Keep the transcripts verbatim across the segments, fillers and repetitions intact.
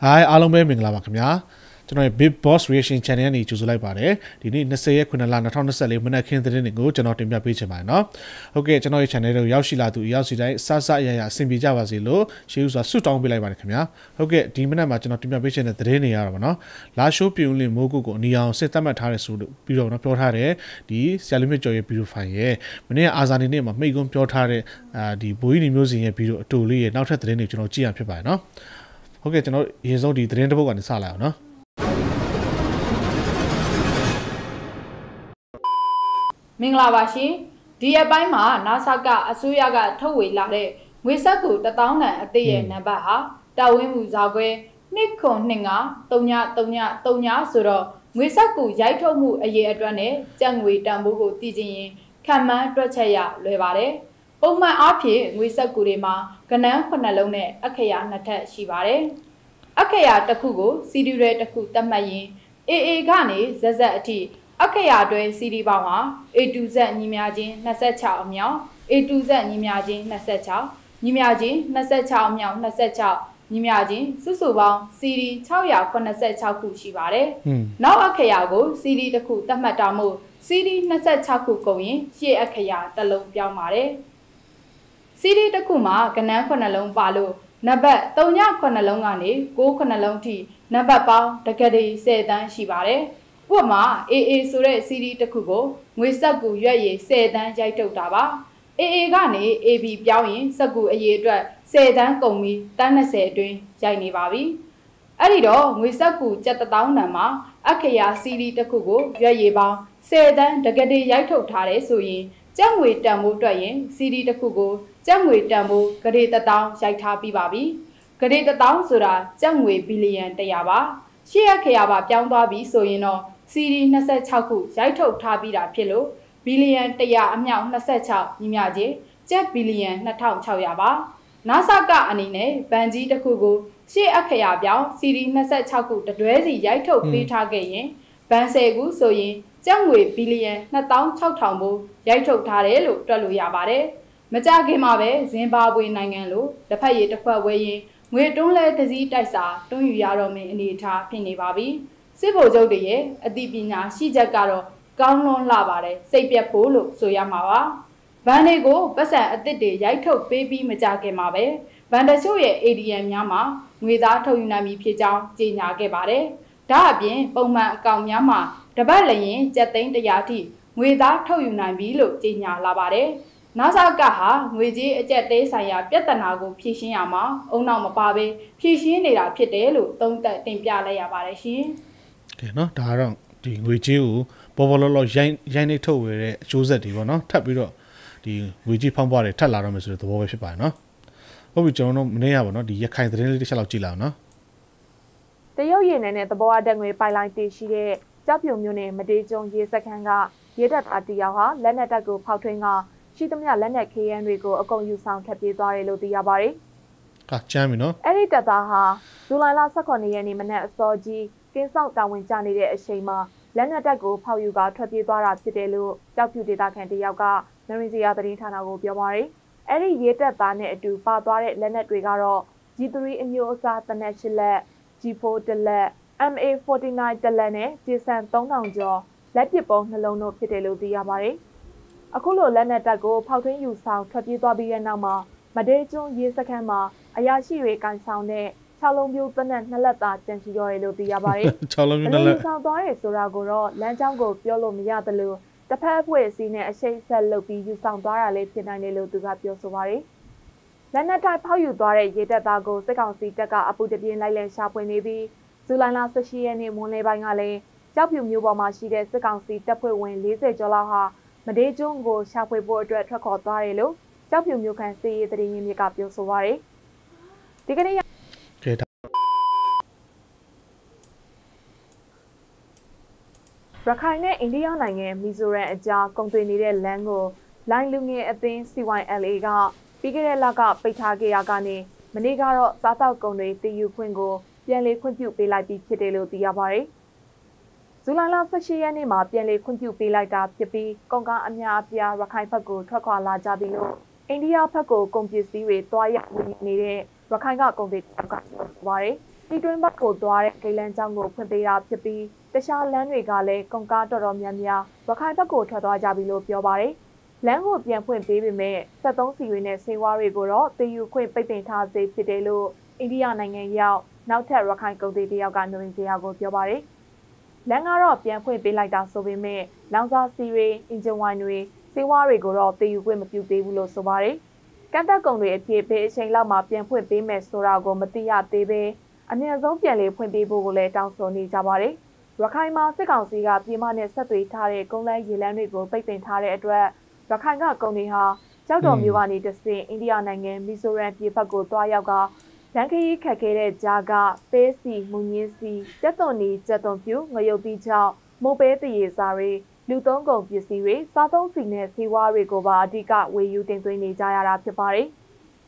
Hi အားလုံးပဲမင်္ဂလာပါခင်ဗျာကျွန်တော်ရဲ့ Big Boss Reaction Channel ကနေကြိုဆိုလိုက်ပါတယ်ဒီနေ့twentyရက်ခုနှစ်လtwenty twenty-fourမနက်ခင်းသတင်းတွေကိုကျွန်တော်တင်ပြပေးချင်ပါတယ်เนาะဟုတ်ကဲ့ကျွန်တော်ရဲ့ channel ကိုရောက်ရှိလာသူရောက်စီတိုင်းစစအရရအဆင်ပြေကြပါစေလို့ရှေးဥစွာဆုတောင်းပေးလိုက်ပါတယ်ခင်ဗျာဟုတ်ကဲ့ဒီမနက်မှာကျွန်တော်တင်ပြပေးချင်တဲ့သတင်းတွေရတာပါเนาะလာရှိုးပြုံးလင်းမိုးကုတ်ကိုအနီအောင်စစ်သက်မှတ်ထားတဲ့ဆိုလို့ပြီးတော့เนาะပြောထားတဲ့ဒီဆရာလူမြင့်ကျော်ရဲ့ဗီဒီယိုဖိုင်ရဲ့မနေ့အာဇာနည်နေ့မှာမိတ်ကွန်းပြောထားတဲ့အာဒီဘိုးကြီးနေမျိုးစင်ရဲ့ဗီဒီယိုအတူလေးရဲ့နောက်ထပ်သတင်းတွေကျွန်တော်ကြည့်ရဖြစ်ပါတယ်เนาะဟုတ်ကဲ့ကျွန်တော်အရင်ဆုံးဒီသတင်းတစ်ပုဒ်ကနေစလိုက်အောင်เนาะမင်္ဂလာပါရှင်ဒီအပိုင်းမှာ NASA ကအစိုးရကထုတ်ဝေလာတဲ့ငွေစက်ကူတစ်သောင်းတန်အသစ်ရဲ့နံပါတ်ဟာတာဝင်းမှုဇာခွဲtwo two five three three threeဆိုတော့ငွေစက်ကူရိုက်ထုတ်မှုအရေးအတွက်နဲ့ကြက်ငွေတန်ဖိုးကိုတည်ခြင်းရင်ခံမှန်းတွက်ချက်ရလွယ်ပါတယ်ပုံမှန်အားဖြင့်ငွေစက်ကူတွေမှာကဏန်းnineလုံးနဲ့အခရာနှစ်ထပ်ရှိပါတယ်အခရာတစ်ခုကို စီဒီ ရဲတစ်ခုသတ်မှတ်ရင် A A ကနေ Z Z အထိအခရာတွဲ စီဒီ ပေါင်းဟာ A to Z ညီမျှခြင်းtwenty-sixအမြောက် A to Z ညီမျှခြင်းtwenty-sixညီမျှခြင်းtwenty-sixအမြောက်twenty-sixညီမျှခြင်းစုစုပေါင်း စီဒီ six eighty-sixခုရှိပါတယ်။နောက်အခရာကို စီဒီ တစ်ခုသတ်မှတ်တာမို့ စီဒီ twenty-sixခုကုန်ရင်ရှေ့အခရာတစ်လုံးပြောင်းပါတယ်။ စီဒီ တစ်ခုမှာကဏန်းnineလုံးပါလို့နံပါတ်three nineလုံးကနေnine nineလုံးထိနံပါတ်ပေါင်းတကယ်ဒီtenသန်းရှိပါတယ်။ဥပမာ A A ဆိုတဲ့ စီဒီ တစ်ခုကိုငွေစက်ကူရွက်ရည်tenသန်းရိုက်ထုတ်တာပါ။ A A ကနေ A B ပြောင်းရင်စက်ကူအရေးအတွက်tenသန်းကုန်ပြီးtwentyအတွင်းရိုက်နေပါပြီ။အဲ့ဒီတော့ငွေစက်ကူကျပ်one thousandတန်မှာအခရာ စီဒီ တစ်ခုကိုရွက်ရည်ပေါင်းtenသန်းတကယ်ဒီရိုက်ထုတ်ထားတယ်ဆိုရင်ကျပ်ငွေတန်ဖိုးအတွက်ရင် စီဒီ တစ်ခုကိုကျပ်ငွေတန်ဖိုးဂရေone thousandရိုက်ထားပြီးပါပြီ။ဂရေone thousandဆိုတာကျပ်ငွေဘီလီယံone hundredပါ။ရှေ့အခရာပါပြောင်းသွားပြီဆိုရင်တော့စီဒီ twenty-sixခုရိုက်ထုတ်ထားပြီးတာဖြစ်လို့ဘီလီယံone hundredအမြောက်twenty-sixညီမျှခြင်းကျပ်ဘီလီယံtwo thousand six hundredပါ NASA ကအနေနဲ့ဘဏ်ကြီးတစ်ခုကိုရှေ့အခရာပြောင်းစီဒီ twenty-sixခုတတွဲစီရိုက်ထုတ်ပေးထားခဲ့ရင်ဘဏ်tenခုဆိုရင်ကျပ်ငွေဘီလီယံtwo thousand six hundredဘိုးရိုက်ထုတ်ထားတယ်လို့တွက်လို့ရပါတယ်မကြခင်မှာပဲဇင်ဘာဘွေနိုင်ငံလိုတစ်ဖက်ရည်တစ်ဖက်ဝဲရင်ငွေတွန်းလဲတစည်းတိုက်စာတွန်းယူရတော့မယ့်အနေအထားဖြစ်နေပါပြီစစ်ဗိုလ်ချုပ်တွေရဲ့အသိပညာရှိချက်ကတော့ကောင်းလွန်လာပါတယ်စိတ်ပြတ်ဖို့လို့ဆိုရမှာပါဘဏ်တွေကိုပတ်စံအသစ်တွေရိုက်ထုတ်ပေးပြီးမကြခင်မှာပဲဘဏ်တချို့ရဲ့ A T M များမှာငွေသားထုတ်ယူနိုင်ပြီဖြစ်ကြောင်းကြေညာခဲ့ပါတယ်ဒါအပြင်ပုံမှန်အကောင့်များမှာတပတ်လျင်ကျပ်သိန်းone hundredထိငွေသားထုတ်ယူနိုင်ပြီလို့ကြေညာလာပါတယ်NASA ကဟာငွေကြေးအကျပ်တဲဆိုင်ရာပြဿနာကိုဖြေရှင်းရမှာအုံနောက်မပါဘဲဖြေရှင်းနေတာဖြစ်တယ်လို့သုံးသပ်တင်ပြလိုက်ရပါတယ်ရှင်။ကဲနော်ဒါကတော့ဒီငွေကြေးကိုပေါ်ပေါ်လောလောရိုင်းရိုင်းနေထုတ်ဝယ်တဲ့အကျိုးဆက်တွေပေါ့နော်ထပ်ပြီးတော့ဒီငွေကြေးဖောင်းပွားတွေထပ်လာတော့မယ်ဆိုတဲ့သဘောပဲဖြစ်ပါတယ်နော်။ဟုတ်ပြီကျွန်တော်တို့မနေ့ကပေါ့နော်ဒီရခိုင်သတင်းလေးတစ်ချက်လောက်ကြည့်လာအောင်နော်။တရုတ်ရေနယ်နဲ့သဘောအတက်ငွေပိုင်လိုင်းတည်ရှိတဲ့ကြောက်ပြုံမျိုးနဲ့မတေးကျုံရေစခန်းကရေတပ်သားတယောက်ဟာလက်နက်တပ်ကိုဖောက်ထွင်းကရှိသမျှလက်နက်ခေရန်တွေကိုအကုန်ယူဆောင်ထပ်ပြေးသွားတယ်လို့သိရပါတယ်။ကချမ်းပြီနော်။အဲ့ဒီတပ်သားဟာဇူလိုင်လeighteenရက်နေ့မနက်အစောကြီးကင်းဆောင်တာဝန်ကျနေတဲ့အချိန်မှာလက်နက်တပ်ကိုဖောက်ယူကထွက်ပြေးသွားတာဖြစ်တယ်လို့ကြောက်ဖြူဒေသခံတယောက်ကမရင်းစရာသတင်းဌာနကိုပြောပါတယ်။အဲ့ဒီရေတပ်သားနဲ့အတူပါသွားတဲ့လက်နက်တွေကတော့ G three အမျိုးအစားတနက်eightလက် G four တလက် M A forty-nine တလက်နဲ့ J S A M three thousandကျော်လက်ပစ်ပုံနှလုံးတို့ဖြစ်တယ်လို့သိရပါတယ်။အခုလိုလက်နက်တပ်ကိုဖောက်ထွင်းယူဆောင်ထွက်ပြေးသွားပြီးတဲ့နောက်မှာမဒေးကျွန်းရေစခန်းမှာအရာရှိတွေကန်ဆောင်တဲ့၆လုံးပြိုးတနက်နှစ်လက်သားကျန်ရှိတော့တယ်လို့သိရပါတယ်။၆လုံးပြိုးနှစ်လက်ဆောင်သွားတယ်ဆိုတာကိုတော့လမ်းကြောင်းကိုပြောလို့မရသလိုတစ်ဖက်အဖွဲ့အစည်းနဲ့အရှိတ်ဆက်လုပ်ပြီးယူဆောင်သွားတာလည်းဖြစ်နိုင်တယ်လို့သူကပြောဆိုပါတယ်။လက်နက်တိုင်းဖောက်ယူသွားတဲ့ရေတပ်သားကိုစစ်ကောင်စီတပ်ကအပူတပြင်းလိုက်လံရှာဖွေနေပြီးဇူလိုင်လeighteenရက်နေ့မွန်းလယ်ပိုင်းကလည်းကြောက်ဖြူမျိုးပေါ်မှာရှိတဲ့စစ်ကောင်စီတပ်ဖွဲ့ဝင်fortyကျော်လောက်ဟာမဒေးကျွန်းကိုရှာဖွေဖို့အတွက်ထွက်ခေါ်သွားတယ်လို့ကြောက်ဖြူမျိုးခန့်စီရေးသတင်းရင်းမြစ်ကပြောဆိုပါတယ်။ဒီကနေ့ကဲရခိုင်နဲ့အိန္ဒိယနိုင်ငံမီဇိုရမ်အကြားကုန်သွယ်နေတဲ့လမ်းကိုလိုင်းလူငယ်အသင်း C Y L A ကပြီးခဲ့တဲ့လကပိတ်ထားခဲ့ရကနေမနေ့ကတော့စားတောက်ကုန်တွေတည်ယူခွင့်ကိုပြန်လည်ခွင့်ပြုပေးလိုက်ပြီးဖြစ်တယ်လို့သိရပါတယ်။ဇူလိုင်လeighteenရက်နေ့မှာပြန်လည်ခွင့်ပြုပေးလိုက်တာဖြစ်ပြီးကုန်ကားအများအပြားရခိုင်ဘက်ကိုထွက်ခွာလာကြပြီလို့အိန္ဒိယဘက်ကိုကုန်ပစ္စည်းတွေတွားရောက်ဝင်နေတဲ့ရခိုင်ကကုန်သည်ကပါတယ်ဒီတွင်းဘက်ကိုသွားတဲ့ဂိလန်ကျောင်းကိုဖွင့်ပေးတာဖြစ်ပြီးတခြားလမ်းတွေကလည်းကုန်ကားတော်တော်များများရခိုင်ဘက်ကိုထွက်သွားကြပြီလို့ပြောပါတယ်လမ်းကိုပြန်ဖွင့်ပေးပေမဲ့စက်သုံးစီတွေနဲ့ဆေးဝါးတွေကိုတော့တည်ယူခွင့်ပိတ်ပင်ထားစေဖြစ်တယ်လို့အိန္ဒိယနိုင်ငံရောက်နောက်ထပ်ရခိုင်ကုန်သည်တယောက်ကနှွေးစရာကိုပြောပါတယ်လမ်းကတော့ပြန်ဖွင့်ပေးလိုက်တာဆိုပေမဲ့လောင်စာစီတွေအင်ဂျင်ဝိုင်တွေဆေးဝါးတွေကိုတော့တည်ယူခွင့်မပြုသေးဘူးလို့ဆိုပါတယ်ကန့်သက်ကုန်တွေအဖြစ်ပေးအချိန်လောက်မှပြန်ဖွင့်ပေးမယ်ဆိုတာကိုမသိရသေးဘဲအနည်းဆုံးပြန်လည်ဖွင့်ပေးဖို့ကိုလည်းတောင်းဆိုနေကြပါတယ်ရခိုင်မှာစစ်ကောင်စီကပြည်မနဲ့ဆက်သွယ်ထားတဲ့ကုန်လမ်းရေလမ်းတွေကိုပိတ်ပင်ထားတဲ့အတွက်ရခိုင်ကကုန်တွေဟာကြောက်တော်မျိုးကနေတဆင့်အိန္ဒိယနိုင်ငံမီဇိုရမ်ပြည်ဘက်ကိုတွားရောက်ကလန်ခရီးခက်ခဲတဲ့ကြားကပေးစီမူညင်းစီကျက်သွန်နီကျက်သွန်ပြူငရုတ်ပြီးချောင်းမုတ်ပဲတရေစာတွေလူသုံးကုန်ပစ္စည်းတွေစားသုံးစီနဲ့ဆေးဝါးတွေကိုပါအဓိကဝယ်ယူတင်သွင်းနေကြရတာဖြစ်ပါတယ်။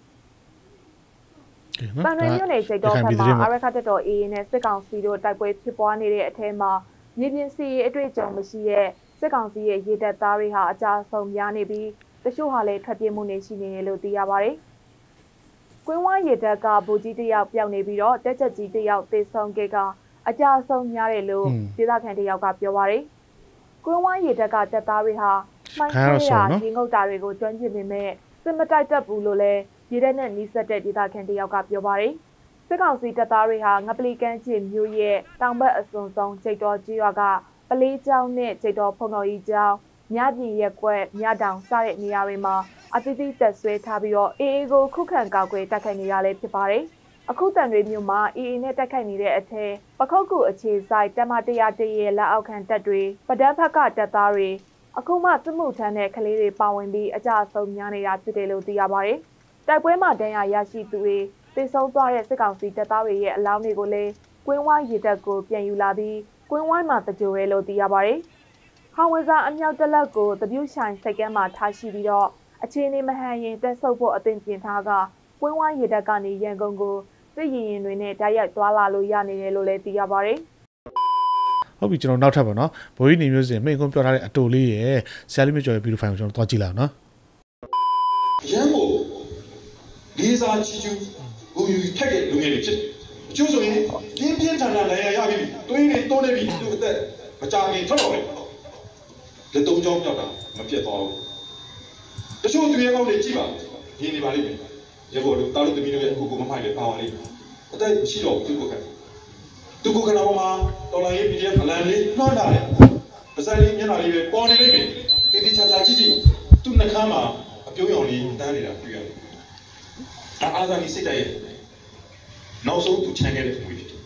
ပန်ရမျိုးနယ်စိတ်တော်ဖက်မှာအရခတ်တော် အေး နဲ့စစ်ကောင်စီတို့တိုက်ပွဲဖြစ်ပွားနေတဲ့အထက်မှာမြေပြင်စီအတွေ့အကြုံမရှိတဲ့စစ်ကောင်စီရဲ့ရေတပ်သားတွေဟာအကြအဆုံးများနေပြီးတချို့ဟာလည်းထွက်ပြေးမှုနေရှိနေတယ်လို့သိရပါတယ်။ကွင်းဝရေတပ်ကဗိုလ်ကြီးတယောက်ပျောက်နေပြီးတော့တက်ချက်ကြီးတယောက်သေဆုံးခဲ့ကအကြအဆုံးများတယ်လို့ဒေသခံတယောက်ကပြောပါတယ်။ကွင်းဝရေတပ်ကတပ်သားတွေဟာမှိုင်းခွေးရာရေငုတ်တာတွေကိုကျွမ်းကျင်ပေမဲ့စစ်မတိုက်တတ်ဘူးလို့လည်းရေတပ်နဲ့နှီးစပ်တဲ့ဒေသခံတယောက်ကပြောပါတယ်။စစ်ကောင်စီတပ်သားတွေဟာငပလီကန်းချစ်မြို့ရဲ့တောင်ဘက်အစွန်ဆုံးကျိတ်တော်ကြီးရွာကပလေးကျောင်းနဲ့ကျိတ်တော်ဖုံတော်ကြီးကျောင်းမြပြည်ရက်ကွက်မြတောင်စတဲ့နေရာတွေမှာအသီးသီးတက်ဆွဲထားပြီးတော့အေအေကိုခုခံကောက်ွယ်တိုက်ခိုက်နေရလဲဖြစ်ပါတယ်။အခုတန်တွေမျိုးမှာအေအေနဲ့တိုက်ခိုက်နေတဲ့အထက်ပခုတ်ကူအခြေဆိုင်တမတရားတရဲ့လက်အောက်ခံတပ်တွေပဒတ်ဖက်ကတပ်သားတွေအခုမှစစ်မှုထမ်းတဲ့ကလေးတွေပါဝင်ပြီးအကြအဆုံးများနေတာဖြစ်တယ်လို့သိရပါတယ်။တိုက်ပွဲမှာဒဏ်ရာရရှိသူတွေသေဆုံးသွားတဲ့စစ်ကောင်စီတပ်သားတွေရဲ့အလောင်းတွေကိုလည်းကွင်းဝိုင်းရေတပ်ကိုပြန်ယူလာပြီးကွင်းဝိုင်းမှာတကြိုရဲလို့သိရပါတယ်။ဟောင်ဝဇာအမြောက်တလက်ကိုတပြူဆိုင်စိတ်ကမ်းမှာထားရှိပြီးတော့အခြေအနေမဟန်ရင်တက်ဆုပ်ဖို့အသင်ပြင်ထားကကွင်းဝိုင်းရေတပ်ကနေရန်ကုန်ကိုစစ်ရင်ရင်တွေနဲ့တိုက်ရိုက်သွားလာလို့ရနေတယ်လို့လည်းသိရပါတယ်။ဟုတ်ပြီကျွန်တော်နောက်ထပ်ပါနော်ဘိုးကြီးနေမျိုးစင်မိန်ကွန်းပြောထားတဲ့အတူလေးရဲ့ဆရာလေးမျိုးကျော်ရဲ့ဗီဒီယိုဖိုင်ကိုကျွန်တော်သွားကြည့်လိုက်အောင်နော်။ရန်ကုန်လေးစားချီချူကိုယူထက်တဲ့လူငယ်တွေဖြစ်တယ်။အကျိုးဆိုရင်ပြင်းပြင်းထန်ထန်နိုင်ရရပြီ။တွင်းတွေတိုးနေပြီသူ့အသက်မကြခင်ထွက်တော့တယ်။လက်သုံးချောင်းပြောက်တာမပြတ်သွားဘူး။တချို့သူရဲကောင်းတွေကြည့်ပါရင်းနေပါလိမ့်မယ်။ရေဘော်တို့တားလို့တမီးတို့ရဲ့ကိုကိုမဖိုင်လေးပါပါလိမ့်မယ်။အသက်ရှိတော့သူ့ကိုကသူ့ကိုကနာပေါ်မှာတော်လိုင်းရေး ပီ ဒီ အက်ဖ် အလံလေးနှွှမ်းထားတယ်။ပစံလေးမျက်နှာလေးပဲပေါ်နေလိမ့်မယ်။တေးသေးချာချာကြည့်ကြည့်သူ့နှကမ်းမှာအပြုံးရောင်လေးတန်းနေတာတွေ့ရတယ်။ဒါအာဇာနည်စိတ်ဓာတ်ရဲ့နောက်ဆုံးသူချမ်းခဲ့တဲ့ပုံဖြစ်တယ်။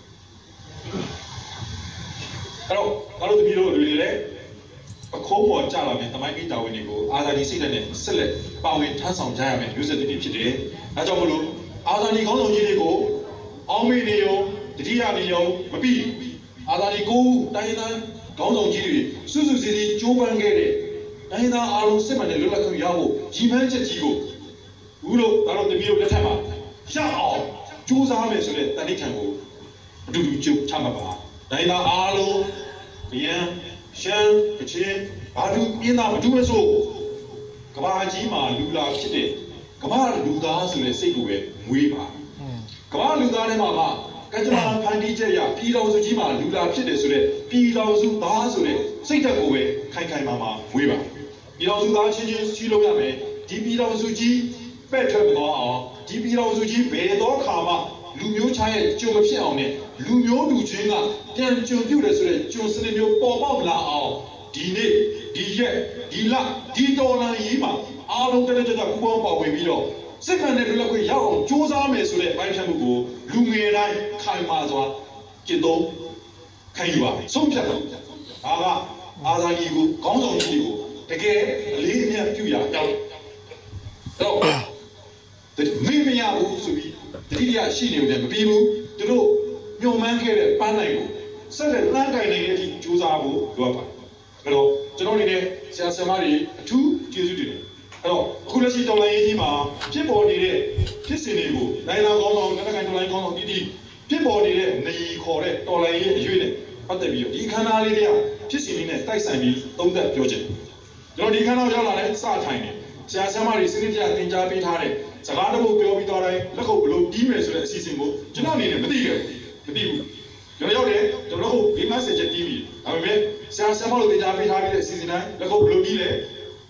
အဲ့တော့ဘာလို့တမီးတို့တွေလဲအခိုးပေါ်ကြလာမယ်တမိုင်းကိတာဝန်တွေကိုအာဇာနည်စိတ်ဓာတ်နဲ့ဆက်လက်ပါဝင်ထမ်းဆောင်ကြရမယ်မျိုးဆက်တွေဖြစ်တယ်။ဒါကြောင့်မလို့အာဇာနည်ခေါင်းဆောင်ကြီးတွေကိုအောင်မေနေရောတတိယနေရောမပြီးအာဇာနည်ကိုတိုင်းသားခေါင်းဆောင်ကြီးတွေစုစုစည်းစည်းကြိုးပမ်းခဲ့တဲ့တိုင်းသားအားလုံးစစ်မှန်တဲ့လွတ်လပ်ခွင့်ရဖို့ရည်မှန်းချက်ကြီးကိုဘူးလို့ဒါတော့တမီးတို့လက်ထက်မှာရအောင်ကြိုးစားမယ်ဆိုတဲ့တတိခံကိုအတူတူကြိုးချမှတ်ပါတိုင်းသားအားလုံးဗျံရှမ်းကချင်ဘာလူပြင်းသားမတူမဆိုကဘာကြီးမှာလူလာဖြစ်တဲ့ကဘာလူသားဆိုတဲ့စိတ်ကိုပဲမွေးပါကဘာလူသားတွေမှာကကကြမှာဖန်တီးချက်ရပြည်တော်စုကြီးမှာလူလာဖြစ်တယ်ဆိုတဲ့ပြည်တော်စုသားဆိုတဲ့စိတ်ဓာတ်ကိုပဲခိုင်ခိုင်မာမာမွေးပါပြည်တော်စုသားချင်းချင်းစီးလို့ရမယ်ဒီပြည်တော်စုကြီးပဲ့ထွက်မသွားအောင်ဒီပြည်တော်စုကြီးဘယ်တော့ခါမှလူမျိုးချရဲ့ကြုံမဖြစ်အောင်နဲ့လူမျိုးလူချင်းကပြန်ကြုံပြုတ်တယ်ဆိုတဲ့ကြုံစနစ်မျိုးပေါ်ပေါက်လာအောင်ဒီနေ့ဒီရက်ဒီလဒီတော်လန်ကြီးမှာအားလုံးတရက်ကြကြပူပေါင်းပါဝင်ပြီးတော့စစ်မှန်တဲ့လူလက်ခွေရောက်အောင်စူးစမ်းမယ်ဆိုတဲ့ပိုင်းဖြတ်မှုကိုလူငယ်တိုင်းခိုင်မာစွာကျင့်သုံးခံယူပါမယ်ဆုံးဖြတ်တော့ဒါကအာဇာနည်ကိုခေါင်းဆောင်ကြီးကိုတကယ်အလေးအမြတ်ပြုရအောင်တော့မိမရဘူးဆိုပြီးတတိယရှိနေတယ်မပြီးဘူးသူတို့ညှို့မှန်းခဲ့တဲ့ပန်းနိုင်ကိုဆက်လက်လမ်းကိုင်နေတဲ့အထိကြိုးစားဖို့လိုအပ်ပါတယ်အဲ့တော့ကျွန်တော်အနေနဲ့ဆရာဆရာမတွေအထူးကျေးဇူးတင်တယ်အဲ့တော့အခုလက်ရှိတော်လိုင်းရေးကြီးမှာဖြစ်ပေါ်နေတဲ့ဖြစ်စဉ်တွေကိုနိုင်လာကောင်းဆောင်နိုင်ငံတော်လိုင်းကောင်းဆောင်ပြည်ပြည်ဖြစ်ပေါ်နေတဲ့နေခေါ်တဲ့တော်လိုင်းရေးအရွေးနဲ့ပတ်သက်ပြီးတော့ဒီခန္ဓာလေးတွေကဖြစ်စဉ်လေးနဲ့တိုက်ဆိုင်ပြီးသုံးသပ်ပြောချင်ကျွန်တော်ဒီခန္ဓာရောက်လာတဲ့စထိုင်နေဆရာဆရာမတွေစနစ်တကျသင်ကြားပေးထားတဲ့စကားတစ်ခုပြောပြီးသွားတိုင်းလက်ခုပ်ဘလို့တီးမယ်ဆိုတဲ့အစီအစဉ်ကိုကျွန်တော်အနေနဲ့မသိခဲ့ဘူးမသိဘူးကျွန်တော်ရောက်တယ်ကျွန်တော်တို့ဒီမက်ဆေ့ချ်တီးပြီးဒါပေမဲ့ဆရာဆရာမတို့သင်ကြားပေးထားပြီးတဲ့အစီအစဉ်တိုင်းလက်ခုပ်ဘလို့တီးလဲ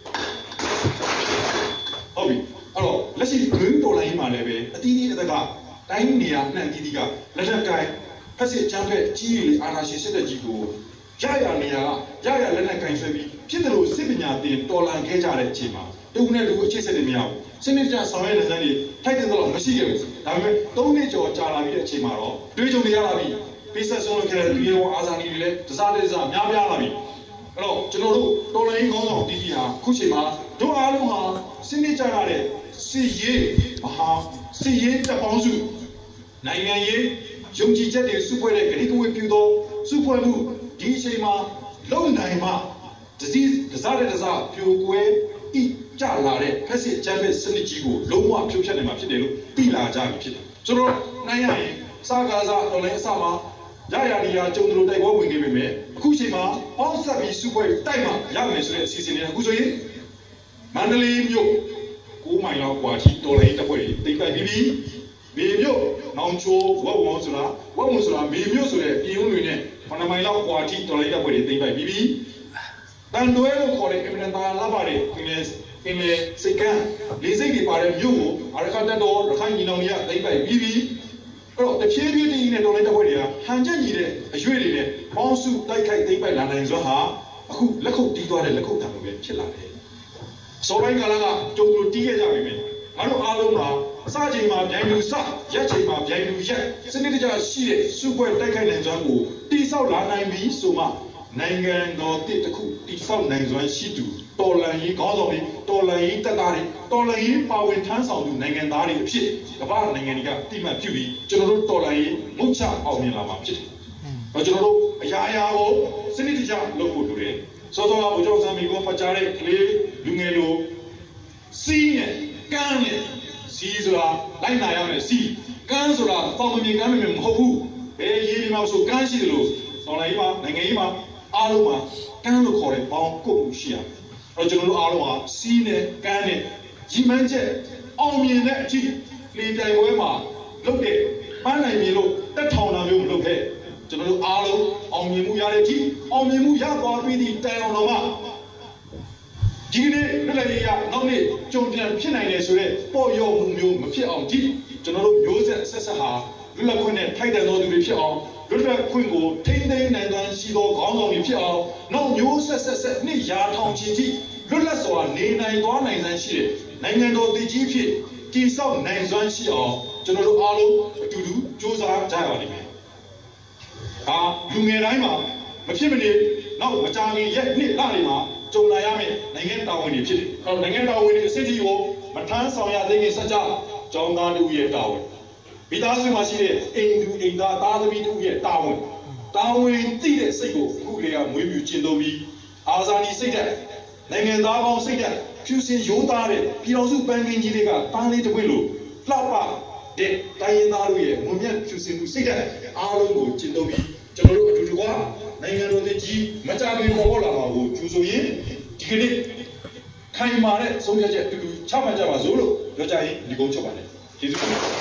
ဟုတ်ပြီအဲ့တော့လက်ရှိဂရင်းတော်လိုင်းမှာလည်းပဲအတီးတီးအသက်ကတိုင်းနေရာနှံတီးတီးကလက်ထက်ကိုင်းဖက်စစ်ချမ်းဖက်ကြီးရီအာနာရှင်စစ်တပ်ကြီးကိုရရနေရာရရလက်နဲ့ကင်ဆွဲပြီးဖြစ်တယ်လို့စစ်ပညာသင်တော်လန်ခဲ့ကြတဲ့အချိန်မှာတူနဲ့တူအခြေဆက်တွေမရဘူးစနစ်ကျဆောင်ရွက်တဲ့စမ်းတွေထိုက်တဲ့တော့မရှိခဲ့ဘူးဒါပေမဲ့သုံးနှစ်ကျော်ကြာလာပြီးတဲ့အချိန်မှာတော့တွေးကြုံနေရလာပြီပေးဆက်ဆုံးလုပ်ခဲ့တဲ့ဒီရောအာဇာနည်တွေလည်းတစားတစားများပြားလာပြီအဲ့တော့ကျွန်တော်တို့တော်လိုင်းကောင်းဆောင်တီးတီးဟာခုချိန်မှာတို့အားလုံးဟာစနစ်ကျရတဲ့စီရေးမဟာစီရေးတပ်ပေါင်းစုနိုင်ငံရေးယုံကြည်ချက်တွေစုဖွဲ့တဲ့ဂရိကဝေပြုသောစုဖွဲ့မှုဒီအချိန်မှာလုံနိုင်မှဒစီဒစားတဲ့ဒစားပြိုကွဲဤကြလာတဲ့ဖက်စစ်ချမ်းဖက်စနစ်ကြီးကိုလုံးဝဖြိုဖျက်နိုင်မှာဖြစ်တယ်လို့သိလာကြပြီဖြစ်တယ်ဆိုတော့နိုင်ရရင်စာကားစားတော်လည်းအစမှာရရနေရကြုံတို့တိုက်ပွဲဝင်နေပြီမဲ့အခုချိန်မှာအောက်ဆက်ပြီးစုဖွဲ့တိုက်မှရမယ်ဆိုတဲ့အစီအစဉ်တွေအခုဆိုရင်မန္တလေးမြို့ကိုးမိုင်လောက်กว่าထိတော်လည်းတပ်ဖွဲ့တွေတိတ်ပိုက်ပြီးပြီးမေမြို့နောင်ချိုးဝက်ဝုံဆိုတာဝက်ဝုံဆိုတာမေမြို့ဆိုတဲ့ပြည်ဦးတွေနဲ့ခဏမိုင်လောက်กว่าထိတော်လည်းတပ်ဖွဲ့တွေတိတ်ပိုက်ပြီးပြီးတန်တွဲလို့ခေါ်တဲ့အင်မတန်သာလာပါတဲ့ဒီလေဒီလေစိတ်ကန်းလေးစိတ်တွေပါတဲ့မြို့ကိုအရခတ်တော်ရခိုင်ညီနောင်တွေကတိတ်ပိုက်ပြီးပြီးအဲ့တော့တဖြည်းဖြည်းတည်းနဲ့တော်လည်းတပ်ဖွဲ့တွေကဟန်ချက်ညီတဲ့အရွေတွေနဲ့ပေါင်းစုတိုက်ခိုက်တိတ်ပိုက်လာနိုင်စွာဟာအခုလက်ခုပ်တီးသွားတဲ့လက်ခုပ်တံပဲဖြစ်လာတယ်စောပိုင်းကာလကကြုံလို့တီးခဲ့ကြပြီမယ်ငါတို့အားလုံးကအစချိန်မှာဗျိုင်လူစရက်ချိန်မှာဗျိုင်လူရက်စနစ်တကျရှိတဲ့စုပွဲတိုက်ခိုက်နိုင်စွမ်းကိုတိဆောက်လာနိုင်ပြီဆိုမှနိုင်ငံတော်တစ်တစ်ခုတိဆောက်နိုင်စွမ်းရှိသူတော်လှန်ရေးခေါင်းဆောင်တွေတော်လှန်ရေးတပ်သားတွေတော်လှန်ရေးပါဝင်ထမ်းဆောင်သူနိုင်ငံသားတွေအဖြစ်ကမ္ဘာနိုင်ငံတွေကတိမှတ်ပြုပြီးကျွန်တော်တို့တော်လှန်ရေးမုတ်ချအောင်မြင်လာမှာဖြစ်တယ်။အဲကျွန်တော်တို့အရာအရာကိုစနစ်တကျလုပ်ဖို့လိုတယ်။စောစောကဘုရားဆံမီကိုဖတ်ကြားတဲ့ကလေးလူငယ်လိုစီးနဲ့ကန်းနဲ့စီးဆိုတာလိုက်နာရမယ်စီးကန်းဆိုတာပေါင်မမြင်ကန်းမမြင်မဟုတ်ဘူးဘယ်ရေးဒီမှာဆိုကန်းရှိတယ်လို့တော်လိုင်းမှာနိုင်ငံရေးမှာအားလုံးမှာကန်းလို့ခေါ်တဲ့ပေါင်ကုတ်ရှိရအဲ့တော့ကျွန်တော်တို့အားလုံးဟာစီးနဲ့ကန်းနဲ့ကြီးမန်းချက်အောင်မြင်တဲ့အထိလေပြိုင်ပွဲမှာလုပ်တဲ့ပန်းနိုင်မြင်လို့တက်ထောင်တာမျိုးမလုပ်ခဲ့ကျွန်တော်တို့အားလုံးအောင်မြင်မှုရတဲ့အထိအောင်မြင်မှုရသွားပြီးဒီတိုင်အောင်တော့မှဒီကနေ့လွတ်လပ်ရေးရနောက်နေ့ကြုံပြန်ဖြစ်နိုင်တယ်ဆိုတော့ပေါ်ရောမှုမျိုးမဖြစ်အောင်ဒီကျွန်တော်တို့မျိုးဆက်ဆက်ဆက်ဟာလွတ်လပ်ခွင့်နဲ့ထိုက်တန်သောသူတွေဖြစ်အောင်လွတ်လပ်ခွင့်ကိုထိန်းသိမ်းနိုင်သောရှိသောခေါင်းဆောင်တွေဖြစ်အောင်နောက်မျိုးဆက်ဆက်ဆက်နှစ်ရာထောင်ချီထိလွတ်လပ်စွာနေနိုင်သွားနိုင်စမ်းရှိတဲ့နိုင်ငံတော်တည်ကြီးဖြစ်တည်ဆောက်နိုင်စွမ်းရှိအောင်ကျွန်တော်တို့အားလုံးအတူတူစူးစမ်းကြရပါလိမ့်မယ်။ဟာလူငယ်တိုင်းမှာမဖြစ်မနေနောက်မကြာခင်ရက်နှစ်လတွေမှာကြုံလာရမယ့်နိုင်ငံတာဝန်တွေဖြစ်တယ်။အဲတော့နိုင်ငံတာဝန်တွေအစစ်အတီးကိုမထမ်းဆောင်ရသေးခင်စကြကျောင်းသားတို့ရဲ့တာဝန်မိသားစုမှာရှိတဲ့အိမ်သူအိမ်သားသားသမီးတို့ရဲ့တာဝန်တာဝန်သိတဲ့စိတ်ကိုအခုလေကမွေးမြူကျင့်သုံးပြီးအာဇာနည်စိတ်တဲ့နိုင်ငံသားကောင်းစိတ်တဲ့ဖြူစင်ရိုးသားတဲ့ပြည်တော်စုပန်းကင်းကြီးတွေကပန်းလေးတစ်ပွင့်လို့လှပတဲ့တိုင်းရင်းသားတို့ရဲ့မွန်မြတ်ဖြူစင်မှုစိတ်တဲ့အားလုံးကိုကျင့်သုံးပြီးကျွန်တော်တို့အတူတူကနိုင်ငံတော်တည်ကြီးမကြခင်ပေါ်ပေါ်လာမှာကိုကျူဆိုရင်ဒီကနေ့ခိုင်မာတဲ့ဆုံးဖြတ်ချက်အတူတူချမှတ်ကြပါစို့လို့ပြောကြရင်ဒီကုန်းချုပ်ပါတယ်ကျေးဇူးတင်ပါတယ်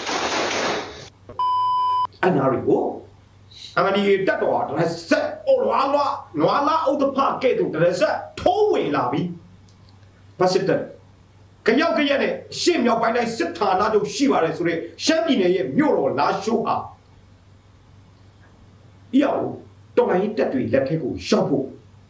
အနာရီကိုအမဒီတက်တော်ဒရက်ဆက်အော်လာလာနွာလာအော်တဖာကဲတူဒရက်ဆက်ထိုးဝင်လာပြီဘာစစ်တက်ကြောက်ကြရဲ့ရှေ့မြောက်ပိုင်းတိုင်းစစ်ဌာနချုပ်ရှိပါတယ်ဆိုတဲ့ရှမ်းပြည်နယ်ရဲ့မြို့တော်လာရှိုးဟာရောက်တော်လိုင်းတက်တွေလက်ထက်ကိုရှောက်ဖို့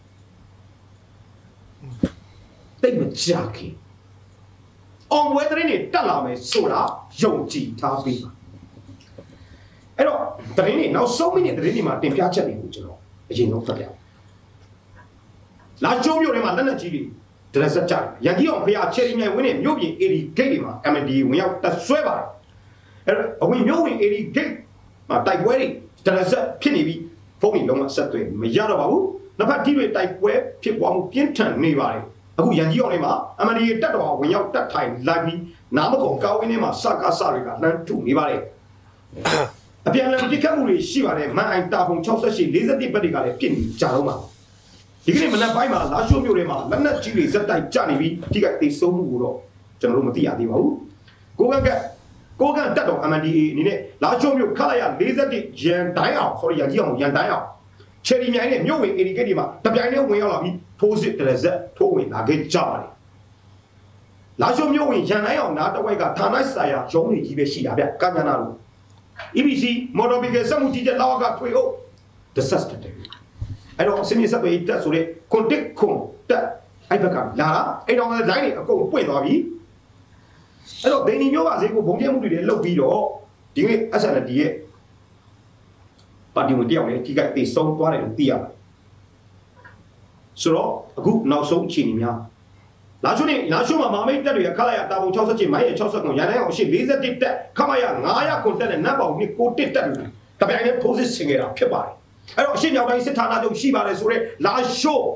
တိတ်မကြခင်အောင်ဝဲတဲ့နေတက်လာမယ်ဆိုတာယုံကြည်ထားပြီးပါအဲ့တော့တရင်နေနောက်ဆုံးမိနစ်တရင်နေမှာတင်ပြချက်တွေကိုကျွန်တော်အရင်ဆုံးဖတ်ပြအောင်လာကျုံးမြို့ထဲမှာလက်နက်ကြီးတွေဒရက်ဆက်ကြရန်ကြီးအောင်ဖျားချယ်ရီမြိုင်ဝင်းနဲ့မြို့ပြင်အေရီဂိတ်တွေမှာ အမ် ဒီ ဝင်ရောက်တက်ဆွဲပါတယ်အဲ့တော့အဝင်မြို့ဝင်အေရီဂိတ်မှာတိုက်ပွဲတွေဒရက်ဆက်ဖြစ်နေပြီးဖုန်းကြီးလုံးဝဆက်သွယ်မရတော့ပါဘူးနှစ်ဖက်ထိတွေတိုက်ပွဲဖြစ်ပွားမှုပြင်းထန်နေပါတယ်အခုရန်ကြီးအောင်တွေမှာ အမ် ဒီ တက်တော်ဝင်ရောက်တက်ထိုင်လိုက်ပြီးနားမကုန်ကောင်းဝင်းထဲမှာစကားစတွေကလှမ်းထုနေပါတယ်အပြန်အလှန်ပြစ်ခတ်မှုတွေရှိပါတယ်မန်အိုင်တာဖုံ၆၈ ၄၁ဘက်တွေကလည်းပြစ်နေကြတော့မှာဒီကနေ့မနက်ပိုင်းမှာလာရှိုးမြို့ထဲမှာလက်နက်ကြီးတွေဇက်တိုက်ကျနေပြီးဒီကတေဆုံးမှုကိုတော့ကျွန်တော်တို့မသိရသေးပါဘူးကိုကကကိုကတက်တော် M N D A အနေနဲ့လာရှိုးမြို့ခလာရ၄၁ရန်တိုင်းအောင် sorry ရန်ကြီးအောင်ရန်တိုင်းအောင်ချယ်ရီမြိုင်နဲ့မြို့ဝင် A D K တွေမှာတပြိုင်တည်းဝင်ရောက်လာပြီးထိုးစစ်တရဇက်ထိုးဝင်လာခဲ့ကြပါတယ်လာရှိုးမြို့ဝင်ရန်တိုင်းအောင်နားတဝိုက်ကဌာနဆိုင်ရာရုံးတွေကြီးပဲရှိတာဗျကညာနာလို့ E B C မော်တော်ဘီကစမှုကြီးတဲ့လောက်ကထွေဟုတ် disaster တဲ့အဲ့တော့စင်းရဆက်ပေးတက်ဆိုတဲ့ contact ခွန်တက်အဲ့ဘက်ကလာတာအဲ့တော့ line တွေအကုန်ပွင့်သွားပြီအဲ့တော့ဒိန်နီမျိုးပါဈေးကိုဘုံကျဲမှုတွေလည်းလုပ်ပြီးတော့ဒီနေ့ S N D ရဲ့ပါတီဝင်တယောက်လည်းဒီကတေဆုံးသွားတယ်လို့သိရပါတယ်ဆိုတော့အခုနောက်ဆုံးအခြေအနေများလာချိုးနေလာချိုးမှာမာမိတ်တက်တွေကခလာရတာပုံ၆၈မိုင်းရ၆၉ရန်တိုင်းအောင်ရှေ့၄၁တက်ခမရ၅၀၀ခွန်တက်နဲ့နတ်ပေါင်နှစ်ကိုတစ်တက်လို့တပြိုင်တည်းထိုးစစ်ဆင်ခဲ့တာဖြစ်ပါတယ်အဲ့တော့အရှေ့မြောက်တိုင်းစစ်ဌာနချုပ်ရှိပါတယ်ဆိုတော့လာရှိုး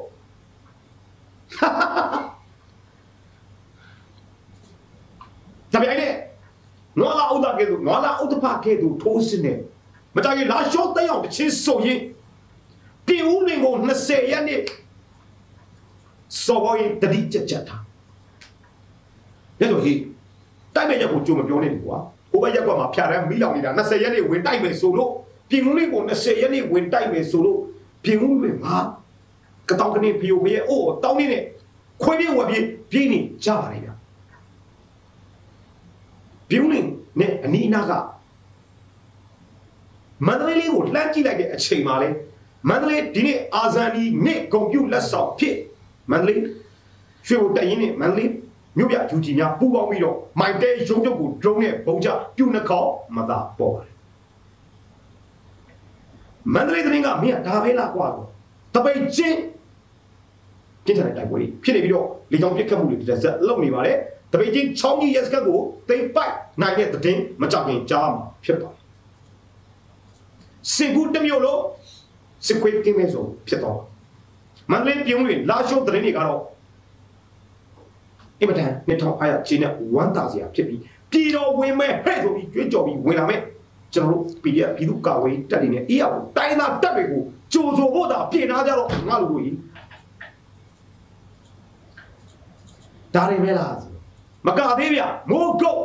တပြိုင်တည်းနွားလာဥဒကဲသူနွားလာဥဒဖကဲသူထိုးစစ်နေမကြခင်လာရှိုးတက်အောင်တစ်ချင်းစုံရင်ပြည်ဦးလင်ကို၂၀ရက်နေ့စော်ဘောရင်တတိချက်ချက်ထားရတော့ဟေးတိုက်မဲ့ရက်ကိုကြုံမပြောနေဘူးကွာဟိုဘက်ရက်ကမှဖြာတယ်မီးလောင်နေတာ၂၀ရက်နေ့ဝင်တိုက်မယ်ဆိုလို့ပြည်ဦးလေးကို၂၀ရက်နေ့ဝင်တိုက်မယ်ဆိုလို့ပြည်ဦးလေးမှာကတောင်ကနေဖီယိုဖီရဲ့အိုးတောင်းနေတဲ့ခွေးပြေးဝက်ပြေးပြေးနေကြပါလေဗျပြည်ဦးလေးနဲ့အနီးအနားကမန္တလေးလေးကိုလှမ်းကြည့်လိုက်တဲ့အချိန်မှာလေမန္တလေးဒီနေ့အာဇန်ဒီနေ့ကွန်ပျူလက်ဆောင်ဖြစ်မန္တလေးရွှေဘုံတက်ရင်နဲ့မန္တလေးမြို့ပြယူကြီးများပူပေါင်းပြီးတော့မိုင်တဲရုံးချုပ်ကိုဒရုန်းနဲ့ပုံချပြုတ်နှခေါက်မသာပေါ်ပါတယ်မန္တလေးသတင်းကမင်းကဒါပဲလားကွာတပိတ်ချင်းကျင်းတဲ့တိုက်ပွဲဖြစ်နေပြီးတော့လေကြောင်းပြစ်ခတ်မှုတွေတစ်စက်လုပ်နေပါတယ်တပိတ်ချင်းချောင်းကြီးရက်စကတ်ကိုတိမ်ပိုက်နိုင်တဲ့သတင်းမကြောက်ခင်ကြားမှာဖြစ်ပါတယ်စင်ကူတမျိုးလို့စကွေးကင်းမဲဆိုဖြစ်တော့မန္တလေးပြုံးတွေလာရှိုးသတင်းတွေကတော့အင်မတန်နှစ်ထောင်အားရချင်းနဲ့ဝမ်းသာစရာဖြစ်ပြီးပြည်တော်ဝင်မဲ့ဟဲ့ဆိုပြီးကြွေးကြော်ပြီးဝင်လာမဲ့ကျွန်တော်တို့ P D F ပြည်သူ့ကာကွယ်တပ်တွေနဲ့အေးအောင်တိုင်းသားတပ်တွေကိုကြိုဆိုဖို့သာပြင်ထားကြတော့ငါလူကြီးဒါတွေပဲလားမကသေးဗျမိုးကုတ်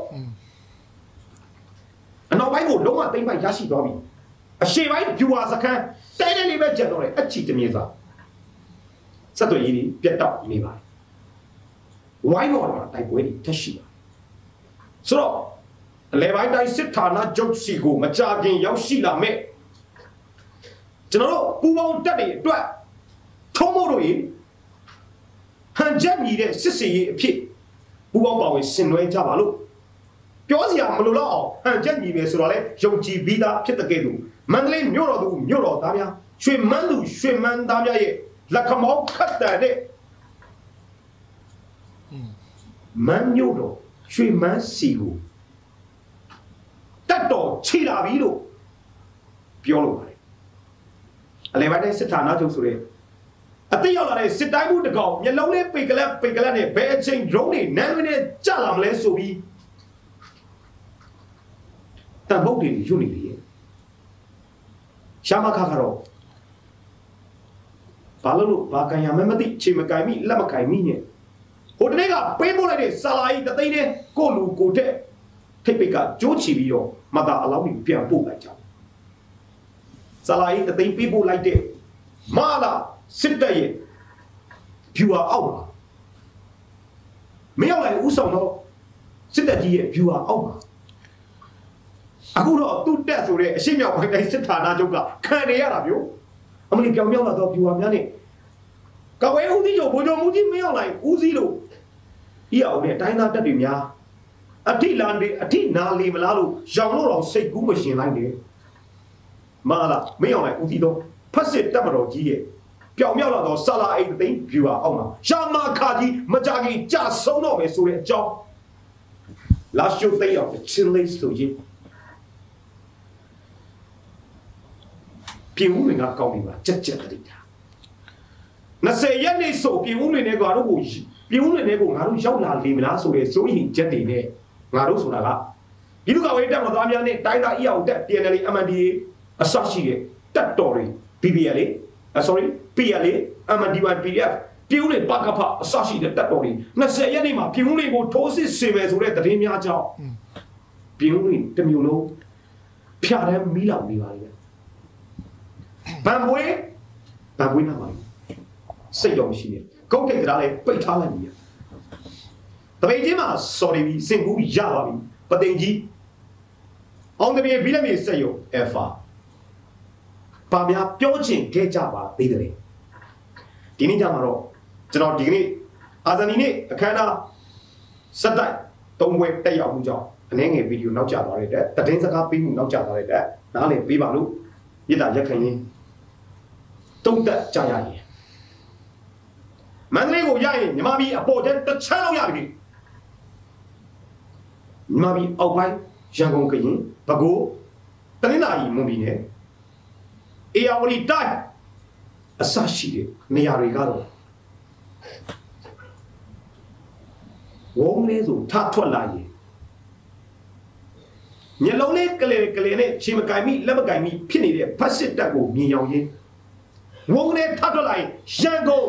အနောက်ပိုင်းကိုလုံးဝသိမ့်ပိုက်ရရှိသွားပြီအရှေ့ပိုင်းဗျူဟာစခန်းတဲတဲလေးပဲကျန်တော့တယ်အချီတမြေစာစက်သွေးကြီးပြတ်တော့နေပါတယ်ဝိုင်းတော်မှာတိုက်ပွဲတွေတက်ရှိပါတယ်ဆိုတော့အလဲပိုင်းတိုင်းစစ်ဌာနချုပ်စီကိုမကြခင်ရောက်ရှိလာမဲ့ကျွန်တော်တို့ပူပေါင်းတက်တွေအတွက်ထုံးမို့တို့ရေဟန်ချက်ညီတဲ့စစ်စီရေးအဖြစ်ပူပေါင်းပါဝင်ဆင်နွှဲကြပါလို့ပြောစရာမလိုတော့အောင်ဟန်ချက်ညီမယ်ဆိုတော့လေယုံကြည်ပြီးသားဖြစ်တဲ့ကဲ့သို့မန္တလေးမြို့တော်သူမြို့တော်သားများရွှေမန်းသူရွှေမန်းသားများရဲ့လက်ခမောင်းခတ်တဲ့မန်းမြို့တော်ရွှေမန်းစီကိုတက်တော်ခြေလာပြီလို့ပြောလို့ပါတယ်အလဲပိုင်းတိုင်းစစ်ဌာနချုပ်ဆိုတဲ့အတိရောက်လာတဲ့စစ်တိုင်းမှုတကောင်မျက်လုံးလေးပိတ်ကလပ်ပိတ်ကလပ်နဲ့ဘယ်အချိန် drone တွေနန်းမနဲ့ကြလာမလဲဆိုပြီးတန်ဖို့တွေညွတ်နေလေရှာမခါကတော့ဘာလို့လို့ဘာကန်ရမမသိချိန်မကင်မိလက်မကင်မိနဲ့ဟိုတနေ့ကပေးပို့လိုက်တဲ့ဆာလာကြီးတသိန်းနဲ့ကိုလူကိုတဲ့ထိပ်ပိတ်ကကြိုးချီပြီးတော့မသာအလောင်းကြီးပြန်ပို့လိုက်ကြဆာလာကြီးတသိန်းပေးပို့လိုက်တဲ့မာလာစစ်တပ်ရဲ့ဗျူဟာအောက်မှာမရောက်လိုက်ဦးဆောင်တော့စစ်တပ်ကြီးရဲ့ဗျူဟာအောက်မှာအခုတော့သူ့တက်ဆိုတဲ့အရှိမြောက်ပိုင်းတိုင်းစစ်ဌာနချုပ်ကခံနေရတာမျိုးအမလီပြောင်ပြောင်လာတော့ဗျူဟာများနဲ့ကဝဲဦးစီးချုပ်ဘိုးချုပ်မူကြီးမရောက်လိုက်ဦးစီးလို့ဤအောင်နဲ့တိုင်းသားတက်တွေများအထိလာနေအထိနာလီမလားလို့ရောင်လို့တော့စိတ်ကူးမရှင်လိုက်နေမာလာမရောက်လိုက်ဦးစီးတော့ဖက်စစ်တက်မတော်ကြီးရဲ့ပြောင်မြောက်လာတော့ဆလာအိတ်သိန်းဗျူဟာအောက်မှာရှာမခါကြီးမကြခင်ကြဆုံးတော့မယ်ဆိုတဲ့အကြောင်းလာရှိုးသိအောင်ချင်းလေးဆိုရင်ပြင်ဦးတွေကကောင်းပြီပါကြက်ကြက်တည်းတာ၂၀ရက်နေ့ဆိုပြင်ဦးတွေနဲ့ငါတို့ကိုပြင်ဦးတွေနဲ့ကိုငါတို့ရောက်လာလေမလားဆိုတဲ့စိုးရင်ချက်တွေနဲ့ငါတို့ဆိုတာကဒီလူကဝေးတက်မသွားများနဲ့တိုင်းသားအီအောင်တက် P N L M N D A အစရှိတဲ့တက်တော်တွေ B B L လေ uh, sorry P L A M D Y P D F ပြုံးနေပကဖအစရှိတဲ့တပ်တော်တွေနှစ်ဆယ်ရက်နေ့မှာပြုံးတွေကိုထိုးစစ်ဆင်မယ်ဆိုတဲ့သတင်းများကြောင့်ပြုံးတွေတစ်မျိုးလုံးဖြာတဲ့မီးလောင်နေပါလိမ့်မယ်ဗန်ပွဲဗန်ပွဲနားမှာစိတ်တော်မရှိနဲ့ကုတ်တိတ်ကလည်းပိတ်ထားလိုက်ပြီတပိတ်ချင်းမှာ sorry စင်ကူရပါပြီပသိမ်ကြီးအောင်တပြေပြီးလည်းမြေစက်ရုံ alpha ပါများပြောချင်ခဲ့ကြပါသေးတယ်ဒီနေ့ကြမှာတော့ကျွန်တော်ဒီကနေ့အာဇာနည်နေ့အခမ်းအနားစက်တိုက်သုံးပွဲတက်ရောက်မှုကြောင့်အနေငယ်ဗီဒီယိုနောက်ကျသွားတဲ့အတွက်သတင်းစကားပေးမှုနောက်ကျသွားတဲ့အတွက်နားလည်ပေးပါလို့မြစ်တာရက်ခိုင်ရင်းတုံးတက်ကြရရင်မန္တလေးကိုရရင်မြမပြည်အပေါ်ကျတစ်ချမ်းလောက်ရပြီမြမပြည်အောက်ပိုင်းရန်ကုန်ကရင်ပဲခူးတနင်္သာရီမွန်ပြည်နယ်အေရဝတီတိုင်းအစရှိတဲ့နေရာတွေကတော့ဝုန်းလေးဆိုထထွက်လာရင်မျက်လုံးလေးကလေးကလေးနဲ့ခြေမကင်မိလက်မကင်မိဖြစ်နေတဲ့ဖက်စစ်တပ်ကိုမြင်ရောင်ရင်းဝုန်းလေးထထွက်လာရင်ရန်ကုန်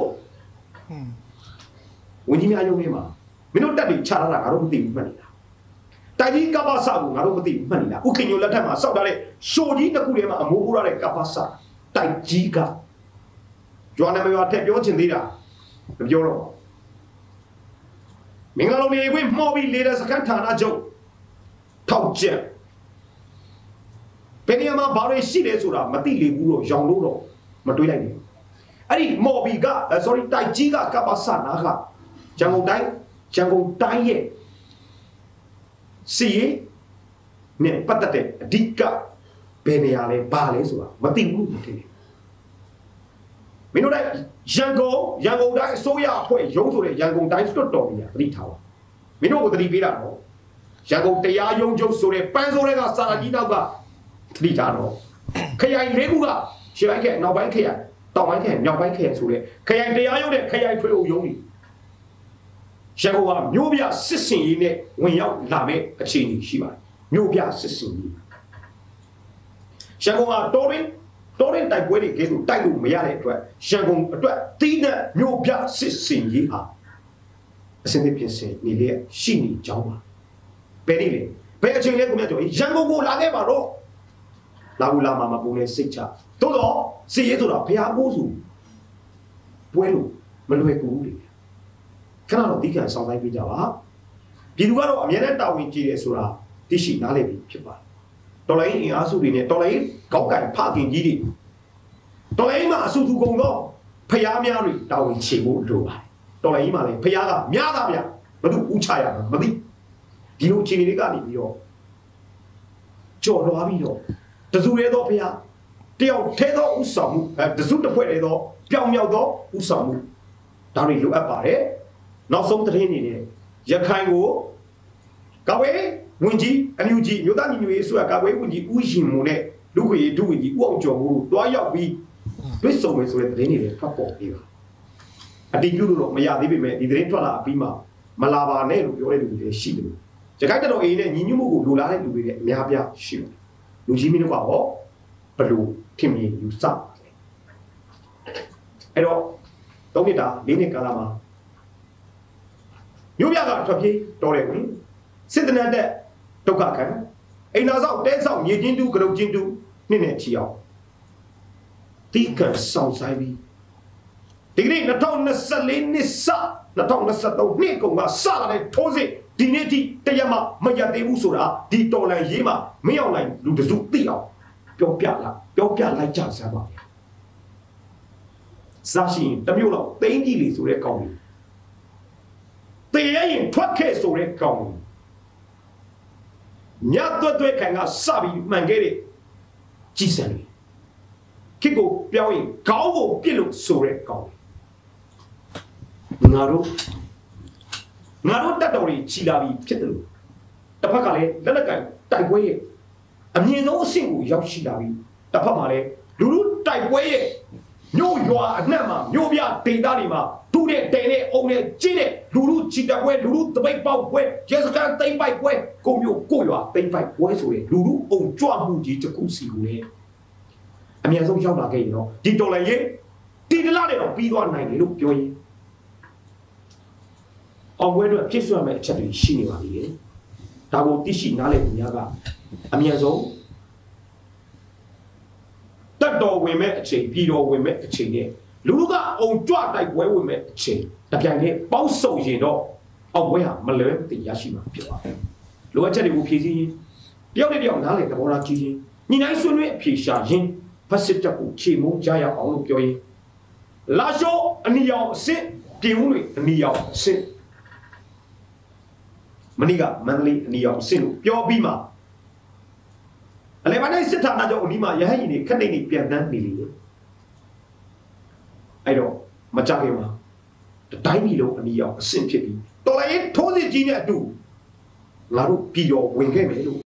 ဝင်ကြီးများရုံးထဲမှာမင်းတို့တက်ပြီးခြားလာတာငါတို့မသိဘူးမှတ်နေတာတိုက်ကြီးကပ္ပစကိုငါတို့မသိဘူးမှတ်နေတာဥခင်ညိုလက်ထက်မှာစောက်ထားတဲ့ရှိုကြီးတစ်ခုထဲမှာအမိုးပိုးရတဲ့ကပ္ပစတိုက်ကြီးကကျွမ်းနေမရွာထက်ပြောချင်သေးတာမပြောတော့မင်္ဂလာလုံးလေးဝင်မှော်ပြီးလေတဲ့စကန်ဌာနချုပ်ထောက်ချက်ဘယ်နေရာမှာဘာတွေရှိလဲဆိုတာမသိလေဘူးတော့ရောင်လို့တော့မတွေးလိုက်ဘူးအဲ့ဒီမော်ဘီက sorry တိုက်ကြီးကကပ္ပစနာကရန်ကုန်တိုင်းရန်ကုန်တိုင်းရဲ့စီနဲ့ပတ်သက်တဲ့အဓိကဘယ်နေရာလဲဘာလဲဆိုတာမသိဘူးလို့ထင်တယ်မင်းတို့တိုင်းရန်ကုန်ရန်ကုန်တိုင်းအစိုးရအဖွဲ့ရုံးဆိုတဲ့ရန်ကုန်တိုင်းတွတ်တော်ကြီးကသတိထားပါမင်းတို့ကိုသတိပေးတာတော့ရန်ကုန်တရားရုံးချုပ်ဆိုတဲ့ပန်းစိုးတွေကစာရာကြီးနောက်ကသတိထားတော့ခရိုင်လေးခုကရှေ့ပိုင်းခရိုင်နောက်ပိုင်းခရိုင်တောင်ပိုင်းခရိုင်မြောက်ပိုင်းခရိုင်ဆိုတဲ့ခရိုင်တရားရုံးတဲ့ခရိုင်ထွေအုပ်ရုံးကြီးရန်ကုန်ကမြို့ပြစစ်စင်ရေးနဲ့ဝင်ရောက်လာမဲ့အခြေအနေရှိပါတယ်မြို့ပြစစ်စင်ရေးရန်ကုန်ကတော်ရင်တော်ရင်တိုက်ပွဲတွေကဲဆိုတိုက်လို့မရတဲ့အတွက်ရန်ကုန်အတွက်တီးတဲ့မြို့ပြစစ်စင်ရေးဟာအစင်းဖြစ်စင်နေလေရှိနေကြောင်းပါဘယ်နည်းလဲဘယ်အချိန်လဲကိုမြတ်ကျော်ရန်ကုန်ကိုလာခဲ့ပါတော့လာဘူးလာမှာမပုံနဲ့စိတ်ချသို့တော့စီရဲဆိုတာဘုရားပိုးစုပွဲလို့မလွယ်ကူဘူးလေခဏတော့ဒီကံဆောင်တိုင်းပြကြပါပြည်သူကတော့အမြဲတမ်းတာဝန်ကြီးတယ်ဆိုတာသိရှိနားလည်ပြီးဖြစ်ပါတယ်တော်လိုင်းအင်အားစုတွေနဲ့တော်လိုင်းကောက်ကန်ဖခင်ကြီးတွေတော်လိုင်းမှာအဆူဆူကုန်တော့ဖျားများတွေတာဝန်ချေဖို့လိုပါတယ်တော်လိုင်းမှာလည်းဖျားကများတာဗျဘယ်သူဥချရမှာမသိဒီလိုအခြေအနေတွေကနေပြီးတော့ကြော်လွားပြီးတော့တစုရဲတော့ဖျားတယောက်ထဲသောဥဆောင်မှုအဲတစုတစ်ဖွဲ့ရဲတော့ပြောင်မြောက်သောဥဆောင်မှုဒါတွေလိုအပ်ပါတယ်နောက်ဆုံးသတင်းအနေနဲ့ရခိုင်ကိုကဝေးဝင်ကြီးအန်ယူဂျီမြို့သားညီညွတ်ရေးဆိုရကဝေးဝင်ကြီးဦးရှင်မုံနဲ့လူခွေဒုဝင်ကြီးဦးအောင်ကျော်ကိုတွားရောက်ပြီးတွစ်ဆုံမယ်ဆိုတဲ့သတင်းတွေဖတ်ပေါ်ပြီးပါအတိအကျတော့မရသေးပေမဲ့ဒီသတင်းထွက်လာပြီးမှမလာပါနဲ့လို့ပြောတဲ့လူတွေရှိတယ်ရခိုင်တော်အေးနဲ့ညီညွတ်မှုကိုလိုလားတဲ့လူတွေလည်းအများပြားရှိတယ်လူကြီးမင်းတို့ကတော့ဘလို့ထင်မြင်ယူဆအဲ့တော့သုံးနှစ်တာလေးနှစ်ကာလမှာမြို့ပြကထွက်ပြေးတော်တယ်ကွင်စစ်တနတ်တဲ့ဒုက္ခခံအိမ်သာဆောက်တဲဆောက်မြေချင်းတူကရုတ်ချင်းတူနှစ်နဲ့ချီအောင်တိကဆောင်ဆိုင်ပြီးဒီကနေ့၂၀၂၄နှစ်စ၂၀၂၃နှစ်ကုန်ကစလာတဲ့ထိုးစစ်ဒီနေ့ထိတရက်မှမရသေးဘူးဆိုတာဒီတော်လန်ရေးမှာမင်းအောင်နိုင်လူတစုသိအောင်ပြောပြလာပြောပြလိုက်ကြစမ်းပါစားရှင်တမျိုးတော့သိန်းကြီးလေဆိုတဲ့ကောင်းကြီးတေးရင်ထွက်ခဲ့ဆိုတဲ့ကောင်းညသွက်သွက်ခံကစပြီးမှန်ခဲ့တဲ့ကြည်စံတွေခေကိုပြောင်းရင်ခေါင်းကိုပြစ်လို့ဆိုတဲ့ကောင်းငါတို့ငါတို့တက်တော်တွေချီလာပြီးဖြစ်တယ်လို့တစ်ဖက်ကလည်းလက်လက်ကင်တိုက်ပွဲရဲ့အမြင့်ဆုံးအဆင့်ကိုရောက်ရှိလာပြီးတစ်ဖက်မှာလည်းလူလူတိုက်ပွဲရဲ့မြို့ရွာအနှံ့မှာမြို့ပြဒေသတွေမှာတူတဲ့တဲနဲ့အုံနဲ့ကြီးတဲ့လူလူချီတက်ပွဲလူလူတပိတ်ပေါက်ပွဲရဲစခန်းသိမ်းပိုက်ပွဲကိုမျိုးကိုရွာသိမ်းပိုက်ပွဲဆိုတဲ့လူလူအုံကြွမှုကြီးတစ်ခုစီကိုလည်းအများဆုံးရောက်လာခဲ့ရင်တော့ဒီတော်လည်းရေးတီတလားတဲ့တော့ပြီးသွားနိုင်တယ်လို့ပြောရင်အောင်ပွဲတို့ဖြစ်ဆွဲမဲ့အချက်တွေရှိနေပါသေးတယ်ဒါကိုသိရှိနားလည်သူများကအမြဲဆုံးတတ်တော်ဝင်မဲ့အချိန်ပြည်တော်ဝင်မဲ့အချိန်နဲ့လူလူကအုံကြွတိုက်ပွဲဝင်မဲ့အချိန်တပြိုင်တည်းပေါက်ဆုံရင်တော့အောင်ပွဲဟာမလွဲမသွေရရှိမှာဖြစ်ပါတယ်လိုအပ်ချက်တွေကိုဖြည့်ဆည်းရင်တယောက်နဲ့တယောက်နားလည်သဘောထားကြည့်ရင်ညီနိုင်ဆွေးနွေးအဖြေရှာရင်ဖက်စစ်တပ်ကိုခြေမုံကြရအောင်လို့ပြောရင်လာရှောအနီရောင်အစ်ပြေဦးတွေအနီရောင်အစ်မနီကမန္တလေးအနီရောင်အစ်လို့ပြောပြီးမှအလဲပိုင်းစစ်ဌာနချုပ်အနီးမှာရဟန်းကြီးတွေခက်နေနေပြန်တန်းနေလေအဲ့တော့မကြခင်မှာတိုင်းပြည်လုံးအနီရောင်အစ်ဖြစ်ပြီးတော်လည်းထိုးစစ်ကြီးနဲ့အတူငါတို့ပြည်တော်ဝင်ခဲ့မယ်လို့